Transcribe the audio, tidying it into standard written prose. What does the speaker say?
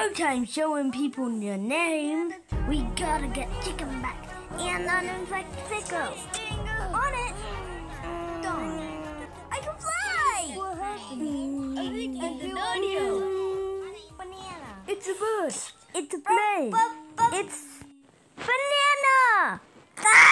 no time showing people your name. We gotta get chicken back and uninfect Pickle. On it! Darn. I can fly! What happened? Banana. It's a bird. It's a plane. It's banana!